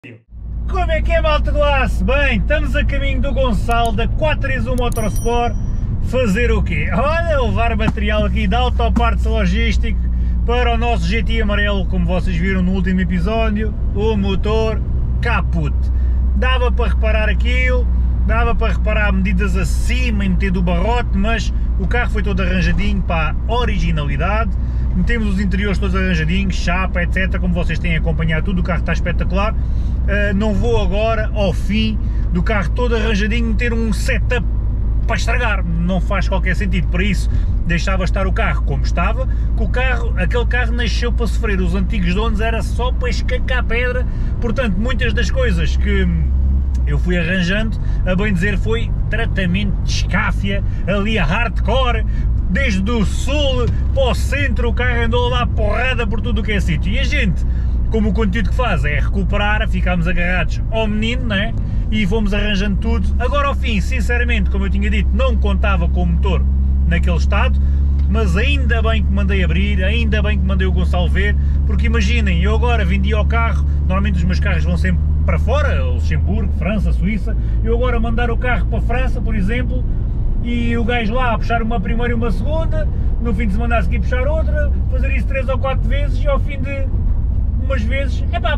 Como é que é, malta do aço? Bem, estamos a caminho do Gonçalo da 431 Motorsport fazer o quê? Olha, levar material aqui da Autopartes Logístico para o nosso GTI amarelo, como vocês viram no último episódio, o motor caput. Dava para reparar aquilo, dava para reparar medidas acima e meter do barrote, mas o carro foi todo arranjadinho para a originalidade. Metemos os interiores todos arranjadinhos, chapa, etc, como vocês têm acompanhado tudo, o carro está espetacular. Não vou agora, ao fim do carro todo arranjadinho, meter um setup para estragar, não faz qualquer sentido. Para isso, deixava estar o carro como estava, que aquele carro nasceu para sofrer, os antigos donos era só para escacar pedra, portanto, muitas das coisas que eu fui arranjando, a bem dizer, foi tratamento de escáfia, ali a hardcore, desde o sul para o centro, o carro andou lá porrada por tudo o que é sítio. E a gente, como o conteúdo que faz é recuperar, ficámos agarrados ao menino, né? E fomos arranjando tudo. Agora ao fim, sinceramente, como eu tinha dito, não contava com o motor naquele estado, mas ainda bem que mandei abrir, ainda bem que mandei o Gonçalo ver, porque imaginem, eu agora vendia o carro, normalmente os meus carros vão sempre para fora, Luxemburgo, França, Suíça, eu agora mandar o carro para a França, por exemplo, e o gajo lá a puxar uma primeira e uma segunda, no fim de semana a seguir puxar outra, fazer isso 3 ou 4 vezes e ao fim de umas vezes, epá,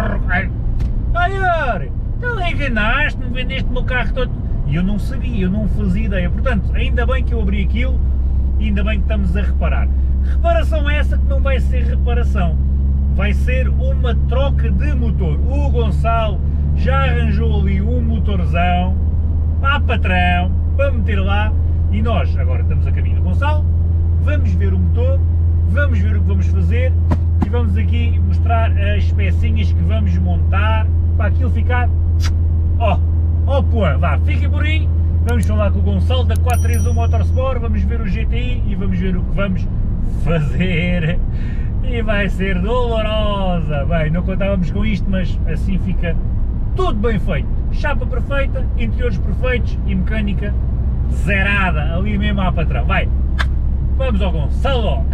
olha, não enganaste-me, vendeste o meu carro todo, e eu não sabia, eu não fazia ideia, portanto, ainda bem que eu abri aquilo, ainda bem que estamos a reparar. Reparação essa que não vai ser reparação, vai ser uma troca de motor. O Gonçalo já arranjou ali um motorzão, patrão, para meter lá, e nós agora estamos a caminho do Gonçalo, vamos ver o motor, vamos ver o que vamos fazer e vamos aqui mostrar as pecinhas que vamos montar para aquilo ficar, pô, vá, fiquem por aí, vamos falar com o Gonçalo da 431 Motorsport, vamos ver o GTI e vamos ver o que vamos fazer, e vai ser dolorosa. Bem, não contávamos com isto, mas assim fica tudo bem feito, chapa perfeita, interiores perfeitos e mecânica zerada, ali mesmo à patrão. Vai, vamos ao Gonçalo!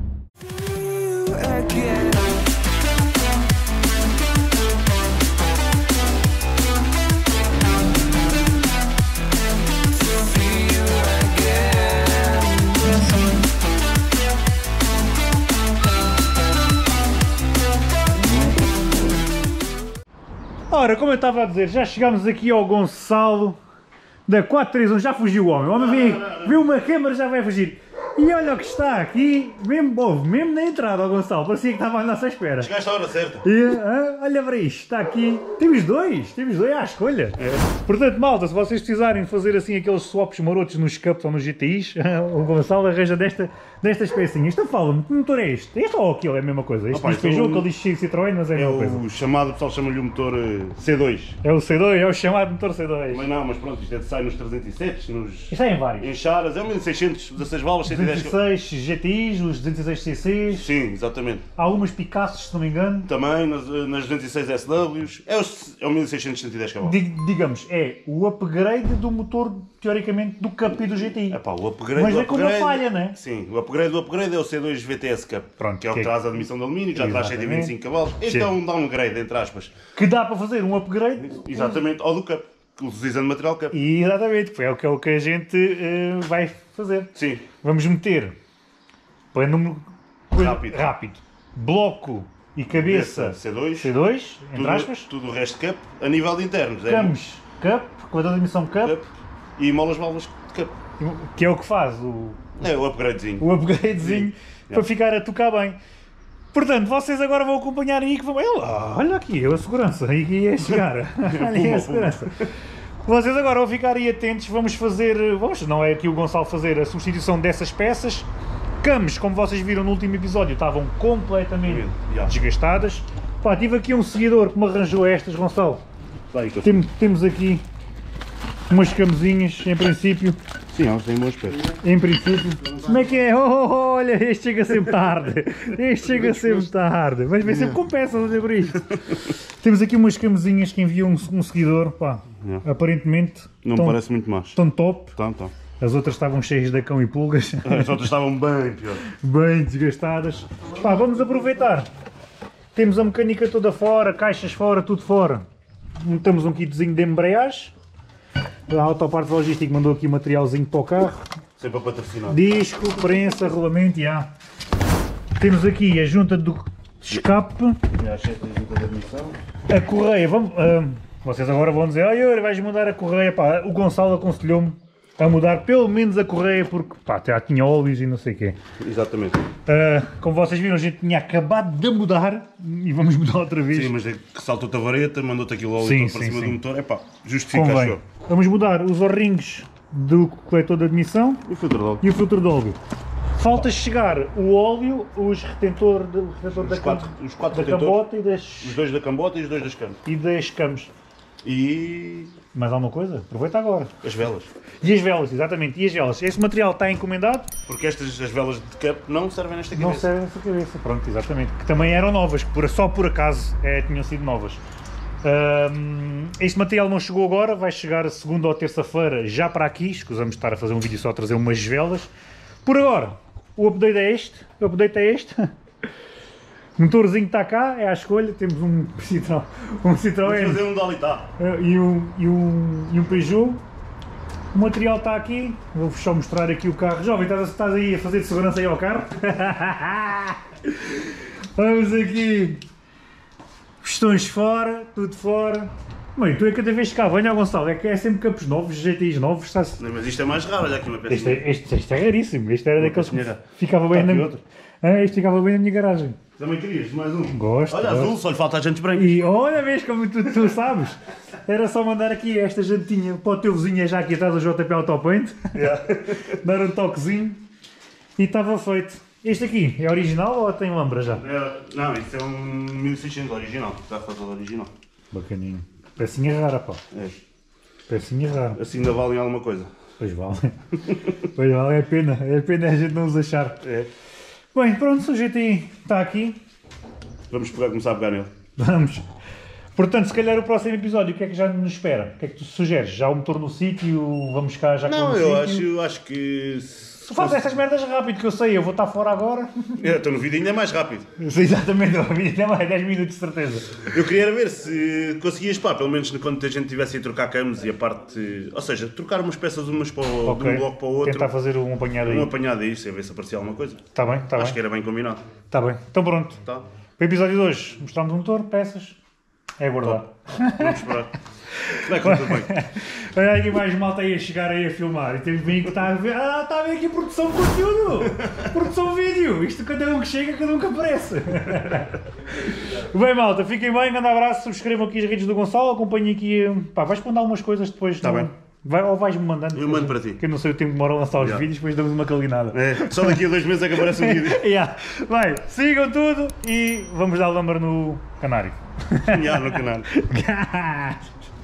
Ora, como eu estava a dizer, já chegámos aqui ao Gonçalo da 431, já fugiu o homem vem, viu uma câmara, já vai fugir. E olha o que está aqui, mesmo na entrada ao Gonçalo, parecia que estava à nossa espera. Chegaste à hora certa. Olha para isto, está aqui, temos dois à escolha. Portanto, malta, se vocês precisarem fazer assim aqueles swaps marotos nos Cups ou nos GTIs, o Gonçalo arranja destas pecinhas. Então fala-me, que motor é este? Este ou aquele é a mesma coisa? Este diz Peugeot, aquele diz Citroën, mas é a mesma coisa. É o chamado, o pessoal chama-lhe o motor C2. É o C2, é o chamado motor C2. Mas não, mas pronto, isto é de sai nos 307, nos... Isto é em vários. Em Charas, é um 1600, 16 válvulas, 110... 206 GTIs, os 206 CCs. Sim, exatamente. Há algumas Picassos, se não me engano. Também, nas 206 SWs, é o 1600 110 cavalos. Digamos, é o upgrade do motor, teoricamente, do Cup e do GTI. O upgrade, mas é com uma falha, não é? Sim, o upgrade é o C2 VTS Cup, pronto, que é o que traz a admissão de alumínio, já traz 125 cavalos. Este é um downgrade, entre aspas. Que dá para fazer um upgrade. Exatamente, ao do Cup, utilizando material Cup. Exatamente, é o que a gente vai fazer. Sim. Vamos meter para número rápido, bloco e cabeça C2 entre aspas. Tudo o resto Cup, a nível de internos. Camos Cup, com a admissão Cup. E molas válvulas de Cup. Que é o que faz o upgradezinho. O upgradezinho para ficar a tocar bem. Portanto, vocês agora vão acompanhar aí que vão... Olha aqui, a segurança, aí é chegar. Olha a segurança. Vocês agora vão ficar aí atentos, não é aqui o Gonçalo fazer a substituição dessas peças. Camos, como vocês viram no último episódio, estavam completamente desgastadas. Pá, tive aqui um seguidor que me arranjou estas, Gonçalo. Temos aqui umas camezinhas, em princípio. Sim, elas têm bom aspecto. Em princípio. Como é que é? Olha, este chega sempre tarde. Mas vem sempre com peças a fazer por isto. Temos aqui umas camezinhas que enviou um seguidor. Pá, aparentemente... Não me parece muito mais. Estão top. Estão. As outras estavam cheias de cão e pulgas. As outras estavam bem pior. Bem desgastadas. Pá, vamos aproveitar Temos a mecânica toda fora, caixas fora, tudo fora. Montamos um kitzinho de embreagem. A Autopartes Logística mandou aqui materialzinho para o carro. Sempre a patrocinar. Disco, prensa, rolamento, já. Temos aqui a junta do escape. Já achei a junta de admissão. A correia, vamos... vocês agora vão dizer, olha, vais mudar a correia. Pá, o Gonçalo aconselhou-me a mudar pelo menos a correia porque pá, já tinha óleos e não sei o quê. Exatamente. Como vocês viram, a gente tinha acabado de mudar e vamos mudar outra vez. Sim, mas é que saltou-te a vareta, mandou-te aquilo óleo para cima do motor. É pá, justifica, Convém. acho. Vamos mudar os O-rings do coletor de admissão E o filtro de óleo? e o filtro de óleo. Falta chegar o óleo, os retentor Os quatro da retentores. cambota Os dois da cambota e os dois das camas. e das camas. E Mais alguma coisa? Aproveita agora. as velas. E as velas, exatamente, e as velas. Esse material está encomendado, Porque as velas de cap não servem nesta não cabeça. serve nessa cabeça. Pronto, exatamente. Que também eram novas, que só por acaso tinham sido novas. Este material não chegou agora, vai chegar a segunda ou terça-feira já para aqui. Escusamos de estar a fazer um vídeo só a trazer umas velas. Por agora, o update é este. O motorzinho está cá, é à escolha. Temos um Citroën, Vamos fazer um Dalitá. e um Peugeot. O material está aqui. Vou-vos só mostrar aqui o carro. Jovem, estás aí a fazer de segurança aí ao carro? Vamos aqui. Pistões fora, tudo fora. Mãe, tu é cada vez que cá venho ao Gonçalo, é que é sempre campos novos, GTIs novos. Está-se... Não, mas isto é mais raro, olha aqui uma peça. Este é raríssimo. Este era daqueles que senhora. ficava bem Está na... aqui outro. Este ficava bem na minha garagem. Também querias mais um? Gosto. Olha, gosto. azul, só lhe falta a gente branca. E olha, vês como tu sabes. Era só mandar aqui esta jantinha para o teu vizinho já aqui atrás do JP Autopaint. Dar um toquezinho. E estava feito. Este aqui é original ou tem lambra já? Não, isto é um 1600 original. Está a fazer original. Bacaninho. Pecinha rara, pá. É. Pecinha rara. Assim ainda valem alguma coisa. Pois vale. Pois vale, é pena a gente não os achar. É. Bem, pronto, o GTI está aqui. Vamos começar a pegar nele. Vamos. Portanto, se calhar o próximo episódio, o que é que já nos espera? O que é que tu sugeres? Já o motor no sítio? Vamos cá já com Não, o eu sítio? acho que... Tu fazes estas merdas rápido, que eu sei, eu vou estar fora agora. Estou no vídeo ainda é mais rápido. Exatamente, eu vi até mais 10 minutos de certeza. Eu queria ver se conseguias, pá, pelo menos quando a gente tivesse a trocar camas e a parte... Ou seja, trocar umas peças umas para de um bloco para o outro. Tentar fazer um apanhado aí. Um apanhado aí, sem ver se aparecia alguma coisa. Está bem, está bem. Acho que era bem combinado. Está bem, então pronto. Tá? Para o episódio de hoje, mostramos o motor, peças. É aguardar. Vamos esperar. Vai correr tudo bem. Olha aqui mais malta aí a chegar aí a filmar. E temos bem que está a ver. Está a ver aqui produção de conteúdo! Produção vídeo! Isto cada um que chega, cada um que aparece. Bem malta, fiquem bem, grande abraço, subscrevam aqui as redes do Gonçalo, acompanhem aqui. Pá, vais mandar algumas coisas depois. Está bem. Ou vais-me mandando. Eu mando para ti. Que eu não sei o tempo que demora a lançar os vídeos, depois damos uma calinada. É, só daqui a 2 meses é que aparece um vídeo. Yeah. Vai, sigam tudo e vamos dar lambra no canário. Já no canal.